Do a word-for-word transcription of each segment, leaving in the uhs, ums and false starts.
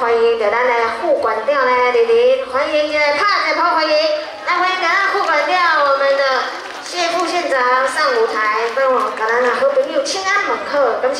欢迎着咱的副馆长呢，莅临，欢迎一下，拍一下欢迎，来欢迎咱副馆长，我们的谢副县长上舞台，帮我给咱的好朋友请安问好，感谢。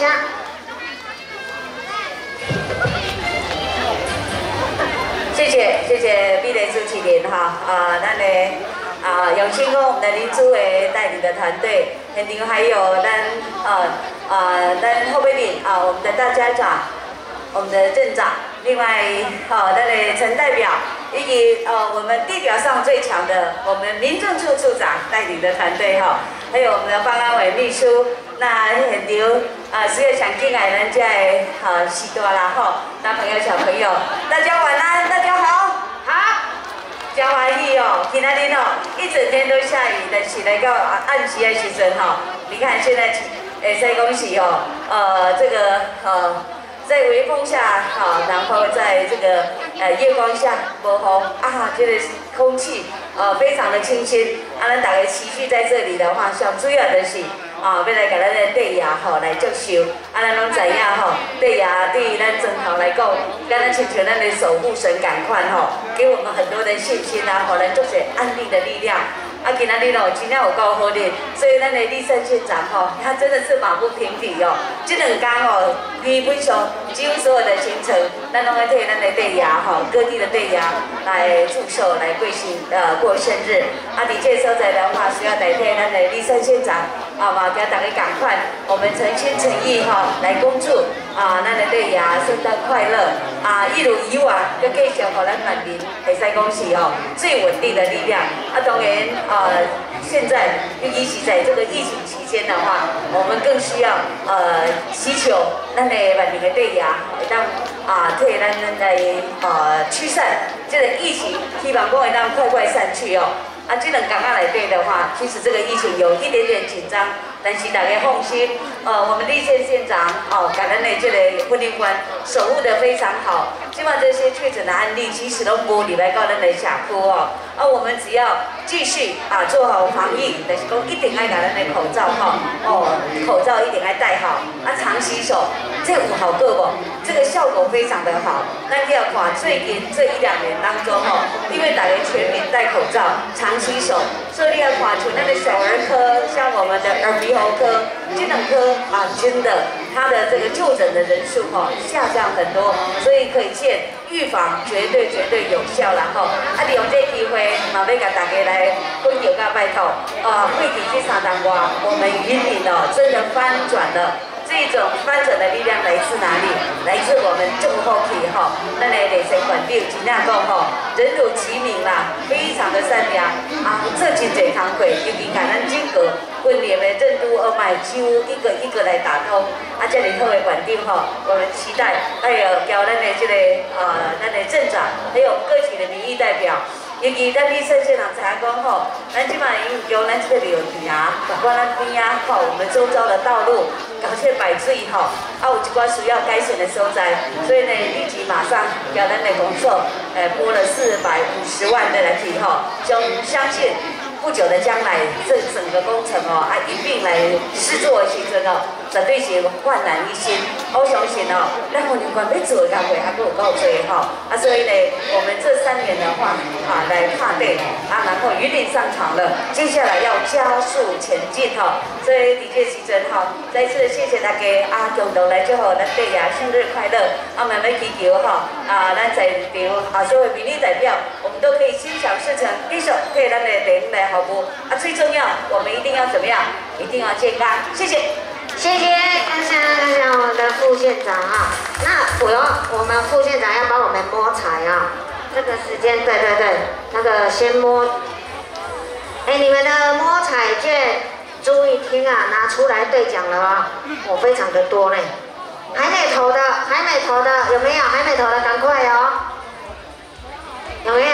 谢谢谢谢美丽主持人哈，啊，咱的啊永庆宫我们的林主委带领的团队，现场还有咱呃呃咱后备领啊，我们的大家长。 我们的镇长，另外，好、哦，那里陈代表，以及呃我们地表上最强的我们民政处处长带领的团队哈、哦，还有我们的方安伟秘书，那很牛啊，所有想进来人家的好许多啦哈，大朋友小朋友，大家晚安，大家好，好，真欢喜哦，今仔日哦一整天都下雨，但是来到暗时的时阵哈，你看现在，会使讲是哦，呃这个呃。 在微风下，好，然后在这个呃月光下，无风啊，这个空气呃非常的清新。啊，咱大家持续在这里的话，上主要就是啊，要来给咱的地牙吼来接受。啊，咱拢知影吼，地牙对于咱宗教来讲，跟咱亲像咱的守护神感款吼，给我们很多的信心啊，吼，咱就是安定的力量。 啊，今仔日哦，真正有够好哩，所以咱的立山县长吼，他真的是马不停蹄哦。这两天哦，基本上几乎所有的行程，咱拢在替咱的地牙吼，各地的地牙来祝寿、来过生呃过生日。啊，伫这所在的话，需要代替咱的立山县长啊，嘛给大家赶快，我们诚心诚意哈、哦、来恭祝啊，咱的地牙圣诞快乐啊，一如以往，要继续互咱万民会使讲是哦最稳定的力量。啊，当然啊。 呃，现在尤其是在这个疫情期间的话，我们更需要呃祈求咱的万民的地牙，会当啊替咱来呃驱散这个疫情，希望讲会当快快散去哦。啊，这两天来对的话，其实这个疫情有一点点紧张，但是大家放心，呃，我们立县县长哦，感恩的这个婚姻官守护得非常好。 希望这些确诊的案例其实都无入来到咱的社区哦，啊，我们只要继续啊做好防疫，就是讲一定爱把咱的口罩哈，哦，口罩一定爱戴好，啊，常洗手，这有好个不？这个效果非常的好。咱要看最近这一两年当中哦，因为大家全民戴口罩，常洗手，所以你要看像咱的小儿科，像我们的耳鼻喉科、这两科啊，真的它的这个就诊的人数哈、哦、下降很多，所以可以见。 预防绝对绝对有效啦吼！啊，利用这个机会，嘛要甲大家来分享甲拜托，啊，过去这三年外，我们云林哦，真的翻转了。这种翻转的力量来自哪里？来自我们正后期吼，咱的内政管长真正讲吼，人如其名啦，非常的善良啊，做真侪工课，尤其甲咱整个分裂的任督二脉，几乎一个一个来打通。啊，这里特别管长吼，我们期待还有交咱的这个呃，咱的镇长，还有各级的民意代表。 尤其咱立山县长知影讲吼，咱即摆用用咱即个流程啊，包括咱边啊，吼我们周遭的道路，搞些摆水吼，啊有一寡需要改善的所在，所以呢立即马上叫咱的工作，呃拨了四百五十万的来提吼，将相信不久的将来，这整个工程哦，啊一并来施作的时阵哦，绝对是焕然一新。我相信哦，咱婚姻官要做的工作还佫有够多吼，啊所以呢，我们这三年的话啊。 来踏对啊，然后云林上场了，接下来要加速前进哈。所以伫这时阵哈，再次谢谢大家啊，共同来祝福咱地牙生日快乐。啊，慢慢祈求哈啊，咱在场啊所有民意代表，我们都可以心想事成，继续替咱的地方来服务。啊，最重要，我们一定要怎么样？一定要健康。谢谢。 谢谢，感谢感谢我们的副县长啊。那我我们副县长要帮我们摸彩啊。 这个时间，对对对，那个先摸，哎，你们的摸彩券，注意听啊，拿出来兑奖了啊、哦，我非常的多呢。还没投的，还没投的有没有？还没投的赶快哦，有没有？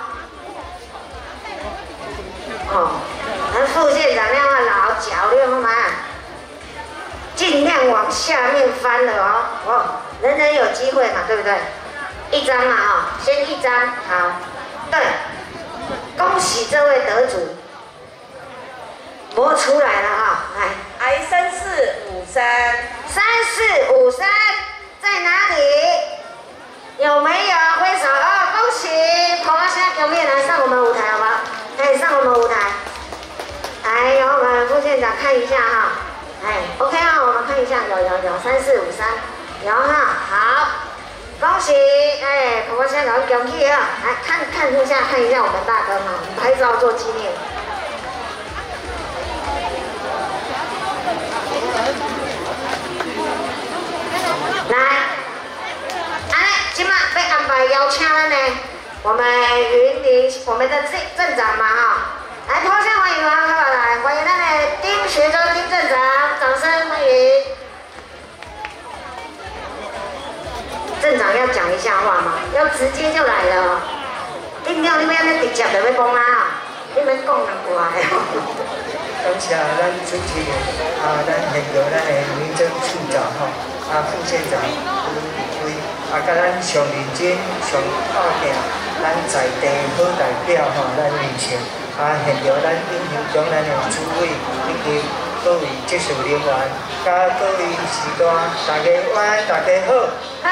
哦，咱副县长那样老脚量嘛，尽量往下面翻了哦，哦，人人有机会嘛，对不对？ 一张嘛，哈，先一张，好，对，恭喜这位得主，摸出来了哈，来， 哎，三四五三， 三四五三在哪里？有没看一下哈，哎 ，OK 啊，我们看一下，有有有三四五三，有哈，好，恭喜，哎，婆婆先生恭喜啊，来看看一下看一下我们大哥哈，拍照做纪念。来，哎，今晚被安排邀请了呢，我们云林我们的镇镇长嘛哈，来，抛下欢迎啊，来欢迎咱的丁学忠丁镇长，掌声欢迎。镇长要讲一下话嘛，要直接就来了，你了你要安尼直接就要讲啦，你免讲人过来。 感谢咱主持人啊，咱现场咱的民政处长吼，啊副县长吴宇辉，啊甲咱上认真、上打拼，咱在地好代表吼，咱面前啊现场咱应行中咱的主委以及各位技术人员，甲各位时段，大家晚安，大家好。 好。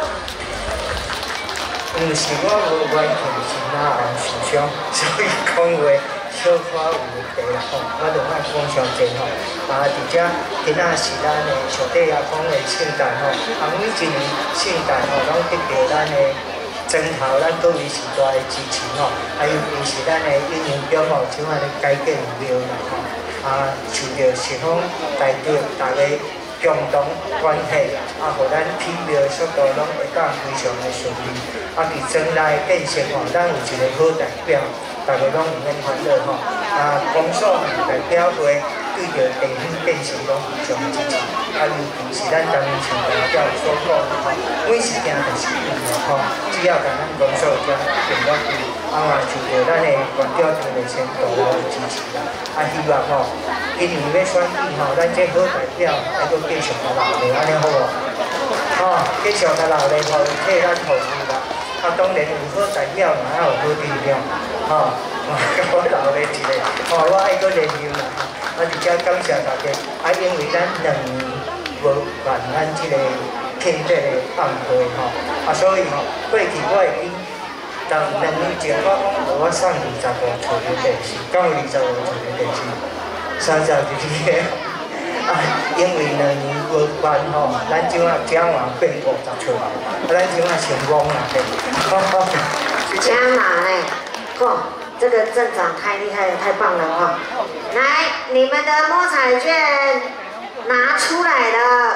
毋是我无完全是哪行受伤，所以讲话。小可有问题啦吼，我就莫讲伤济吼。啊，而且今仔是咱的上帝也讲的圣诞吼，啊每一年圣诞吼，拢得到咱的征讨咱各位时代的支持吼，啊尤其是咱的应用中吼，像安尼改建有了啦吼，啊受到十方大德大家共同关系，啊，互咱起庙的速度拢会当非常的顺利，啊伫将来建设吼，咱有一个好代表。大家拢会欢乐吼，啊，公所代表会对着地方建设拢非常支持，啊，尤其是咱当年前代表所讲吼，每一件就是对的吼，只要甲咱公所遮定落去，啊嘛就着咱的县长同的先大力支持啦，啊，希望吼，今年要选举吼，咱这好代表还佫继续甲留咧，安尼好无？吼，继续甲留咧，互伊替咱服务啦。啊，当然有好代表嘛，还有好力量，吼，我留咧一个，吼，我爱搁连任啦，啊，而且感谢大家，啊，因为咱两年无办咱即个庆祝的晚会吼，啊，所以吼，过去我会经，当两年前我讲我送二十部厝的电视，敢有二十部厝的电视，三十二个。啊，因为两年无办吼，咱即马奖也变五十出来，啊，咱即马成功啦，对。 加码嘞，嚯，这个镇长太厉害了，太棒了哈！来，你们的摸彩券拿出来了，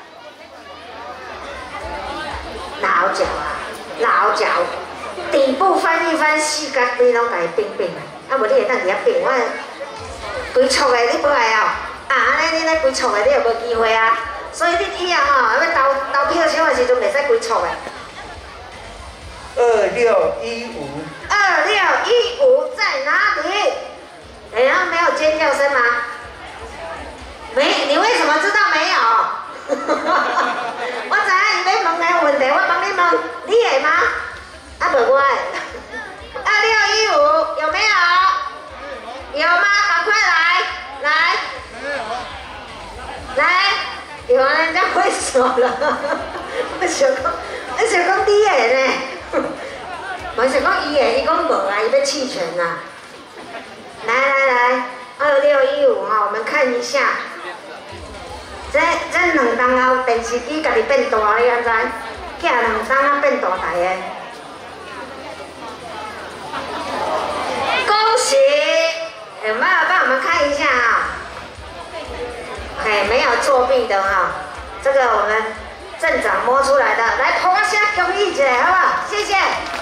老脚啊，老脚，底部翻一翻，四角你拢家变变啊，啊无你会当伫遐变，我规撮的你不来哦。啊，安尼你咧规撮的，你又无机会啊！所以你以后吼，要投投票箱的时阵，袂使规撮的。 二六一五。 二六一五在哪里？哎呀，没有尖叫声吗？没，你为什么知道没有？我知影伊要问的问题，我帮你问，你会吗？啊，无我会。二六一五有没有？有吗？赶快来，来。来，有啊，人家挥手了。我想讲，我想讲你的呢，我想讲伊的，伊讲无啊，伊要弃权啦。来来来，二六一五哈，我们看一下。这这两档后电视机家己变大，你安知？寄两档啊变大台的。恭喜！有没有帮我们看一下啊？哎，没有作弊的哈，这个我们镇长摸出来的，来捧一下恭喜姐，好不好？谢谢。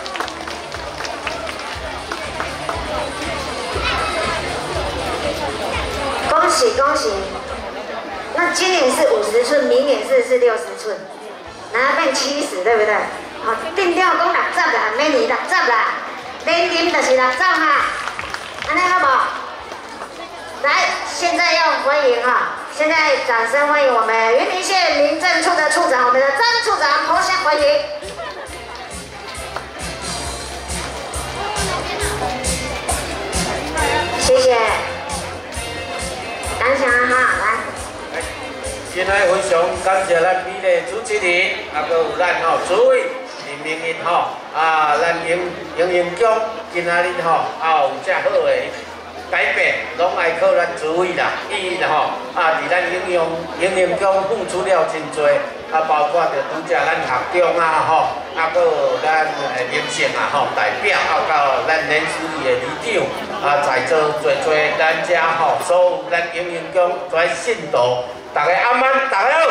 恭喜恭喜！那今年是五十寸，明年是是六十寸，然后变七十，对不对？好，定调讲六十啦，明年六十啦，年年就是六十哈，安尼好不好？来，现在要欢迎哈。现在掌声欢迎我们云林县民政处的处长，我们的张处长，同声欢迎。谢谢，感谢哈，来。 今天非常感谢咱美丽主持人，啊，搁有咱吼主委林明英吼，啊，咱营营营长今仔日吼也有遮好的改变，拢爱靠咱诸位啦。伊啦吼，啊，伫咱应用应用中付出了真多，啊，包括着拄则咱学长啊吼，啊，搁有咱诶民生啊吼代表，啊，到咱联署里诶里长，啊，在座做做咱遮吼，所有咱应用中跩信徒，大家阿曼，大家好。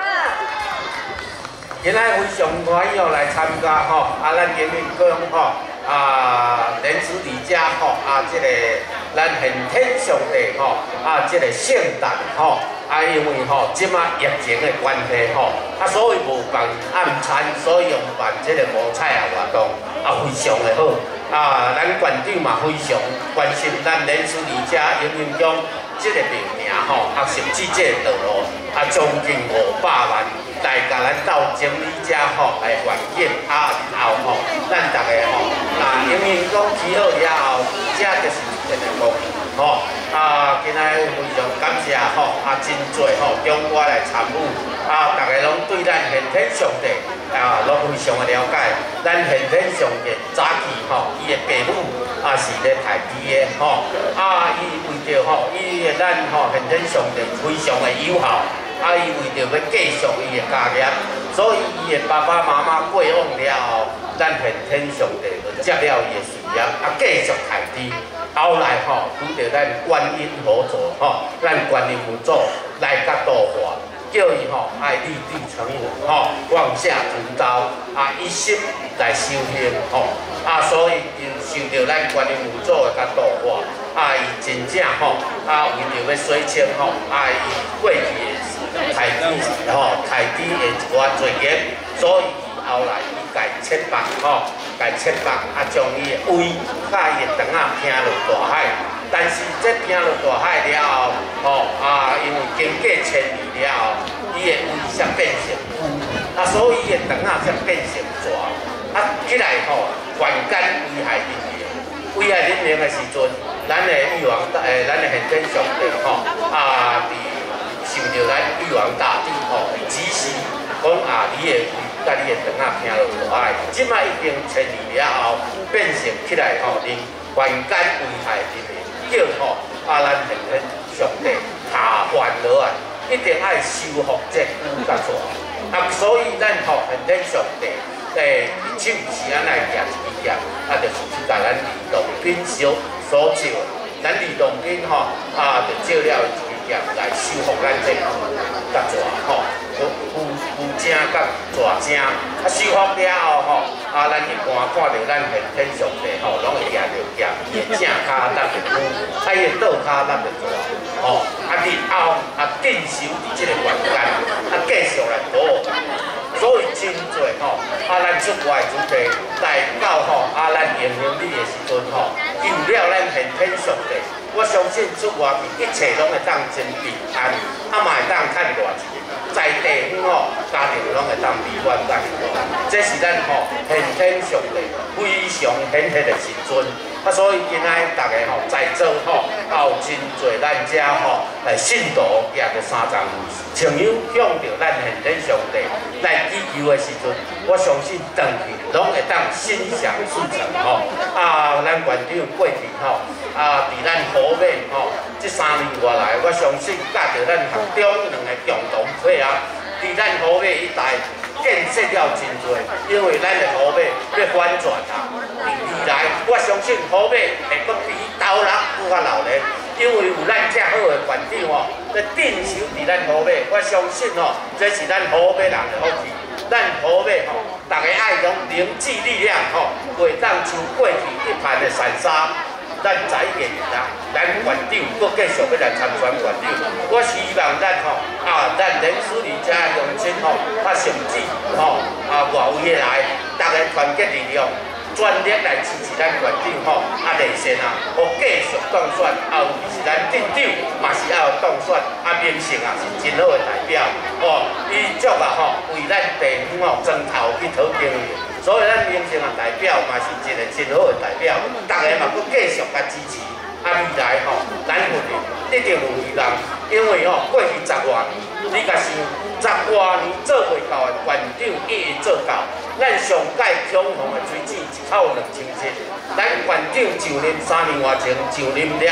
今仔非常欢喜哦来参加吼，啊，咱应用中吼。啊，莲子里遮吼，啊，即、这个咱现天上帝吼，啊，即、这个圣诞吼，啊，因为吼即马疫情的关系吼，啊，所以无办暗餐，所以用办即个无彩啊活动，啊，非常的好。啊，咱馆长嘛非常关心咱莲子里遮营运中即个病名吼，啊，甚至即个道路，啊，将近五百万。来甲咱到整理遮吼来环境，啊然后吼，咱大家吼，那因为讲起好了后，遮就是一个公益吼。啊，今仔非常感谢吼，啊真侪吼中国来参与，啊大家拢对咱先天上帝啊拢非常的了解。咱先天上帝早期吼，伊的父母啊是咧台地的吼，啊伊为着吼，伊咱吼先天上帝非常的友好。啊，伊为着要继续伊的家业，所以伊的爸爸妈妈过往了后，咱先天上帝就接了伊的事业，啊，继续抬低。后来吼，拄着咱观音佛祖吼，咱观音佛祖来甲度化，叫伊吼爱立地成佛吼，放下屠刀，啊，一心来修行吼，啊，所以因受着咱观音佛祖的甲度化，啊，伊真正吼，啊，为着要洗清吼，啊，伊过去的。台底吼，台底的一寡罪孽，所以后来伊家切腹吼，家切腹啊，将伊的胃甲伊的肠仔拼落大海。但是这拼落大海了后，吼啊，因为经过千年了后，伊的胃才变成乌，啊，所以伊的肠仔才变成蛇。啊，起来吼，凡间危害人命，危害人命的时阵，咱的玉皇大诶，咱的先天上帝吼啊，伫。受到咱玉皇大帝吼指示，讲啊，你的胃甲你的肠仔拼落大海，即摆已经千年了后，变成起来吼，令凡间危害人民，叫吼啊，咱先天上帝下凡落来，一定爱修复这污甲错。啊，所以咱吼先天上帝诶，手是安来夹一支夹，啊，就是去甲咱李洞宾所所照，咱李洞宾吼啊，就照了。来修复咱这甲蛇吼，负负负正甲蛇正，啊修复了后吼，啊咱一看看到咱先天上帝吼，拢会行着行，伊的正骹搭着负，啊伊的倒骹搭着蛇，吼，啊日后啊定守伫即个原间，啊继续来保护。所以真侪吼，啊咱出外主题来到吼，啊咱迎迎你的时阵吼，救了咱先天上帝。我相信出外去一切拢会当真平安，啊嘛会当趁偌钱，在地方吼家庭拢会当美满当活，这是咱吼先天上帝非常显赫的时阵。啊，所以今仔大家吼在座吼，也有真侪咱遮吼来信徒也着三十亲友向着咱先天上帝来祈求的时阵，我相信回去拢会当心想事成吼。啊，咱馆长过去吼。啊，伫咱河尾吼，即三年外来，我相信甲着咱学长两个共同配合，伫咱河尾一带建设了真多，因为咱的河尾要反转啊。未来，我相信河尾会阁比斗六搁较闹热，因为有咱遮好的馆长吼，要定守伫咱河尾，我相信吼，这是咱河尾人的福气。咱河尾吼，大家爱用凝聚力量吼，袂当像过去一盘的散沙。咱在一年啦，咱馆长搁继续要来参选馆长。我希望咱吼啊，咱莲树里遮乡亲吼，啊甚至吼啊外围的来，大家团结力量，全力来支持咱馆长吼啊立宪啊，互继续当选，啊尤其是咱镇长嘛是要当选，啊名声啊是真好的代表，哦，伊足啊吼为咱地方吼砖头去讨经营。所以咱民生啊代表嘛是一个真好的代表，大家嘛佫继续甲支持，啊未来吼咱份一定有希望，因为吼过去十外年，你甲想十外年做袂到的馆长一一做到，咱上届恐龙的水井一口两千七，咱馆长就任三年外前就任了，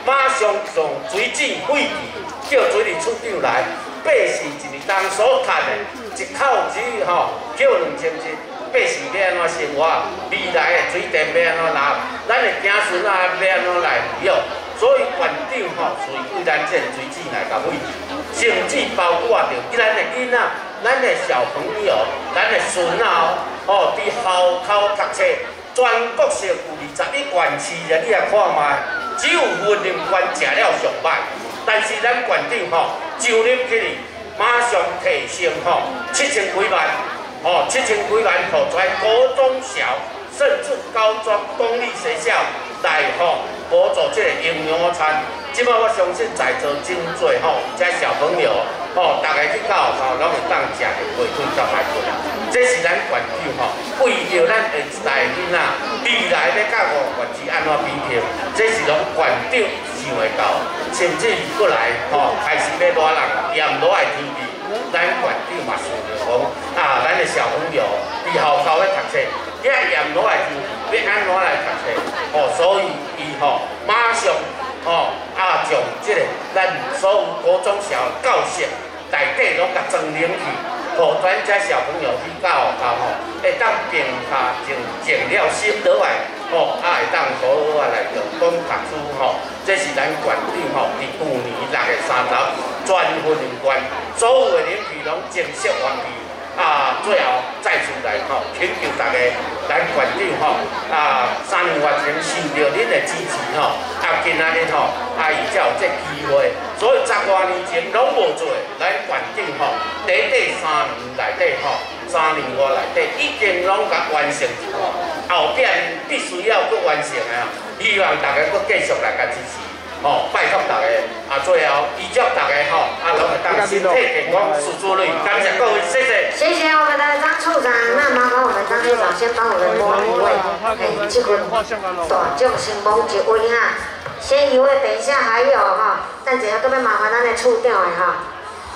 马上从水井废弃，叫水利处长来，百姓一日当所赚的，一口只吼叫两千七，百姓要安怎生活？未来的水电要安怎拿？咱的子孙啊要安怎来利用？所以园长吼，随为咱这水井来甲废弃，甚至包括着咱的囡仔、咱的小朋友、咱的孙仔哦，伫校口读册。 全国性有二十一县市啊，你来看卖，只有云林县食了上歹，但是咱县长吼就入去哩，马上提升吼七千几万，吼七千几万，互全高中小甚至高中公立学校来吼补助这个营养餐。即摆我相信在座真多吼，这小朋友吼，大家去到吼，拢会当食着鸡腿甲排骨啦。这是咱县长吼，为着咱下一代囡仔未来要甲五县市安怎比拼，这是拢县长想会到，甚至过来吼，开始要热人炎热的天气，咱县长嘛想着讲啊，咱的小朋友伫校口咧读册，遐炎热的天气要安怎来读册？吼，所以伊吼马上。 哦，啊，将即个咱所有高中小教室内底拢甲装冷气，互咱遮小朋友去到学校吼，会当平下静静了心落来，吼，啊会当好好啊来着讲读书吼，这是咱县长吼，伫去年六月三十，全云林县所有的冷气拢正式完毕。 啊，最后再次来吼，请求大家，咱县长吼，啊，三年月前受到恁的支持吼，啊，今仔日吼，啊，伊才有这机会，所以十多年前拢无做，咱县长吼，短短三年内底吼，三年外内底已经拢甲完成一半，后壁必须要搁完成的啊，希望大家搁继续来甲支持。 哦，拜托大家，啊，最后预祝大家吼，啊，拢会当身体健康、事事如意，感谢各位，谢谢。 谢谢我们的张处长，那麻烦我们张处长先帮我们摸一位，哎，这份大奖先摸一位哈，先一位，等一下还有哈，等一下搁要麻烦咱的处长的哈，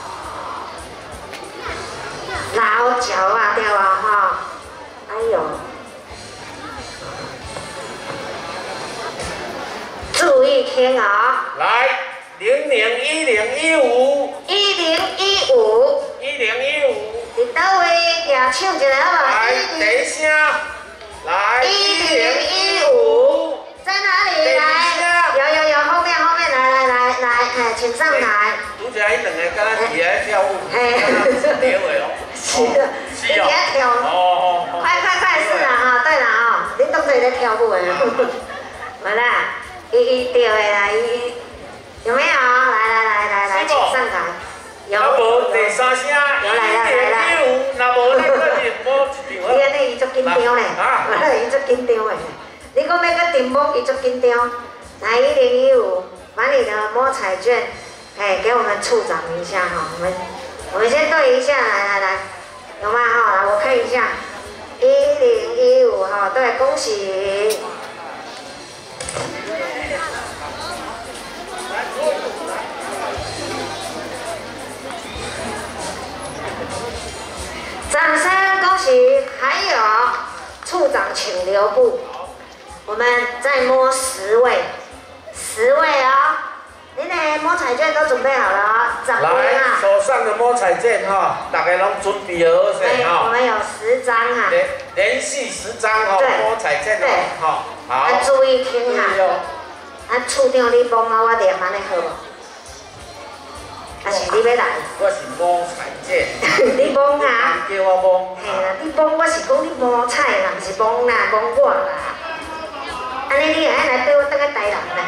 老脚啊，对啊哈，哎呦。 注意听啊！ 来，零零一零一五， 一零一五， 一零一五， 伫倒位举手一下好无？ 来，等一下，来， 一零一五，在哪里？来，有有有，后面后面，来来来来，哎，请上台。 拄则伊两个敢若伫咧跳舞， 哎， 结尾哦， 是的， 是哦， 跳， 哦， 快快快，是啦哈，对啦哈，恁当作在跳舞的，好啦。 一一对的啦，一一有没有？来来来来来，请上台。有。啊无第三声，有来来来来。一五，那无咱搁定摸一张。你安尼伊足紧张咧，啊，伊足紧张的。你讲要搁定摸，伊足紧张。来一零一五，把你的摸彩券，哎，给我们处长一下哈，我们我们先对一下，来来来，有吗？哈，来我看一下，一零一五哈，对，恭喜。 掌声恭喜！还有处长请留步，我们再摸十位，十位哦。您的摸彩券都准备好了哦，十位啊。 手上的摸彩券哈，大家拢准备好势哈。 我们有十张哈。 连连续十张哈，摸彩券哦，哈，好。 啊，注意听哈。啊，处长你帮我，我连安尼好无？ 还是你要来？ 我是摸彩券。 你摸啊？ 叫我摸。 嘿啦，你摸我是讲你摸彩啦，毋是摸啦，摸我啦。安尼你会爱来对我当个台人呢？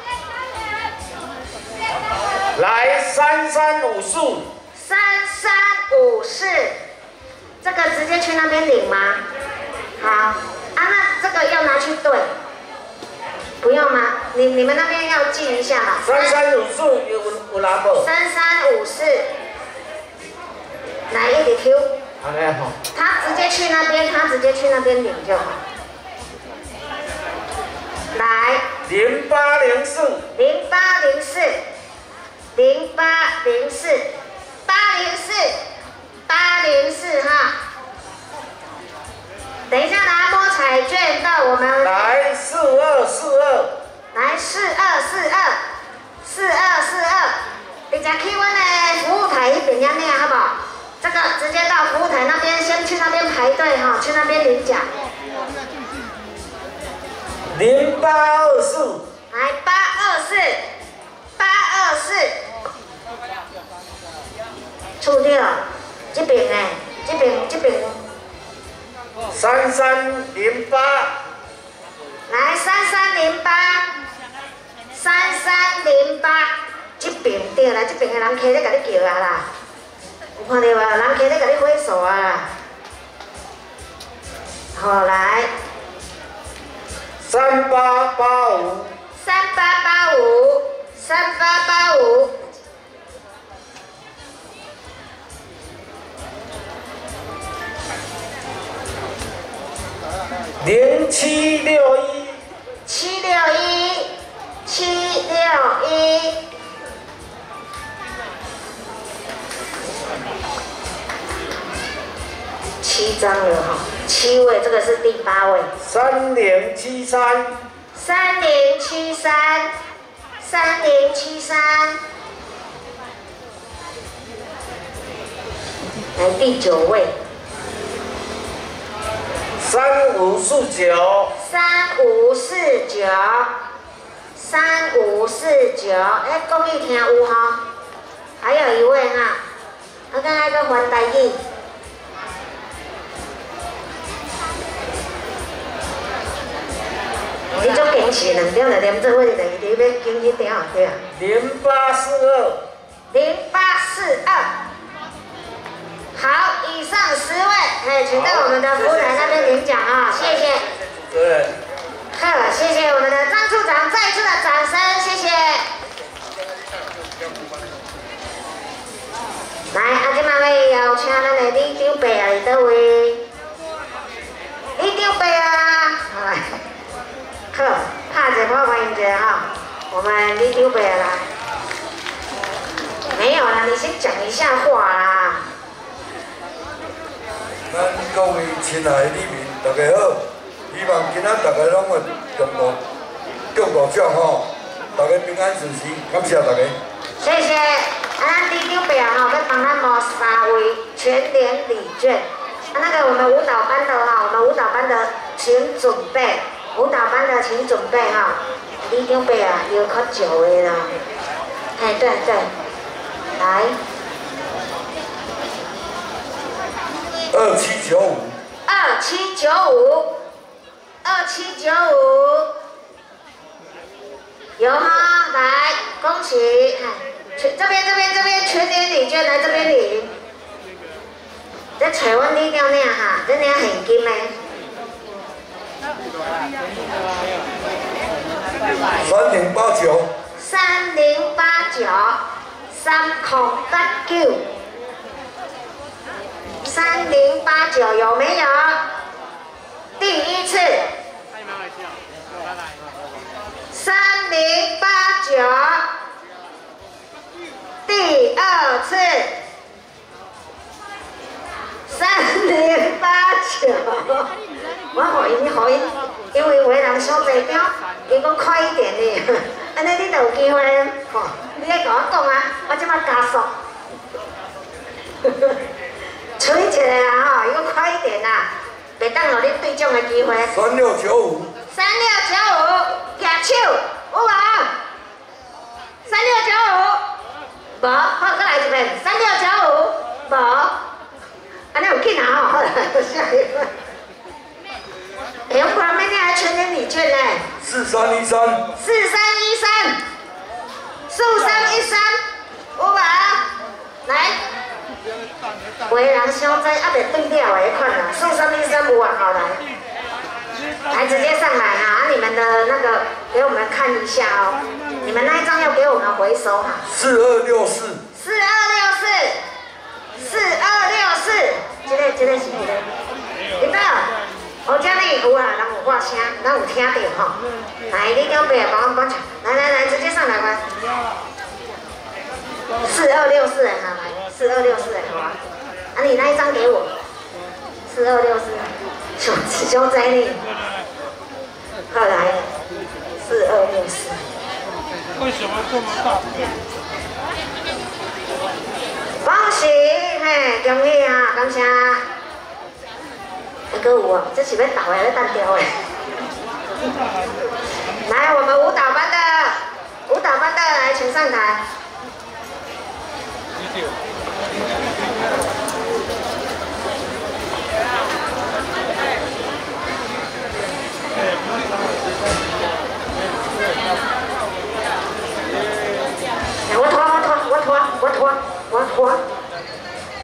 来，三三五四。 三三五四，这个直接去那边领吗？好，啊，那这个要拿去兑。 不用吗？你你们那边要记一下嘛。 三三五四有有拿无？ 三三五四，来一点 Q。 安尼吼。 他直接去那边，他直接去那边领就好。来。 零八零四。 零八零四。零八零四。八零四。八零四哈。等一下拿摸彩券到我们。 来四二四二。 来四二四二。 四二四二，直接去阮的服务台那边领领，好不好？这个直接到服务台那边，先去那边排队哈，去那边领奖。 零八二四， 来八二四，八二四，错掉，这边呢，这边这边。 三三零八， 来三三零八，三三零八，这边对啦，这边的人客咧甲你叫啊啦，有看到无？人客咧甲你挥手啊啦。好来， 三八八五， 三八八五，三八八五。 零七六一， 七六一，七六一，七张了哈，七位，这个是第八位。 三零七三， 三零七三，三零七三，来第九位。 三五四九， 三五四九，三五四九，哎，讲伊听有哈，还有一位哈，我刚才个翻台语，你种坚持两点就连做伙就等于你要经一点对啊。 零八四二， 零八四二。好，以上十位，哎，请到我们的服务台那边领奖啊，谢谢。 主任。 好，谢谢我们的张处长，再次的掌声，谢谢。来，啊，今麦要邀请咱的李长伯啊，伫倒位？李长伯啊，来，好，拍一波欢迎一下哈，我们李长伯来。没有啦，你先讲一下话啦。 咱各位亲爱的里民，大家好！希望今仔大家拢会中国中国奖吼，大家平安顺遂，感谢大家。 谢谢，啊，咱李长伯哈，要帮咱募三位全联礼券。啊，那个我们舞蹈班的哈，我们舞蹈班的请准备，舞蹈班的请准备哈。李长伯啊，有较久的啦。哎，对对，来。 二七九五， 二七九五，二七九五，有哈，来，恭喜，全这边这边这边全联礼券来这边领，这找阮李长领哈，这领现金的。 三零八九， 三零八九，三空八九。三零八九有没有？第一次。三零八九。第二次。三零八九。我好因好因，因为有的人小济表，伊讲快一点哩，安尼你就有机会吼。你咧甲我讲啊，我即摆加速。吹起来啦吼，伊讲快一点啦，袂当互你对奖的机会。 三六九五， 三六九五，举手，有无？三六九五，无，好，再来一遍，三六九五，无，安尼有紧啊吼，好啦，下一个。哎，我旁边那还全联礼券呢。 四三一三， 四三一三，四三一三，有无？来。有的人小灾还袂对了的款啦，四三一三有啊，好来，来直接上来哈，啊你们的那个给我们看一下哦，你们那一张要给我们回收哈。 四二六四， 四二六四，四二六四，这个这个是这个，领导，我这里有啊，人有发声，咱有听到吼。来，你长伯帮我帮抢，来来来，直接上来吧。四二六四哈，来，四二六四好吧。啊，你那一张给我，四二六四，小小仔你，好来，四二六四， 为什么这么大？ 恭喜，嘿，恭喜啊，感谢。还搁有哦，这是要倒的，要单调的。来，我们舞蹈班的舞蹈班的来，请上台。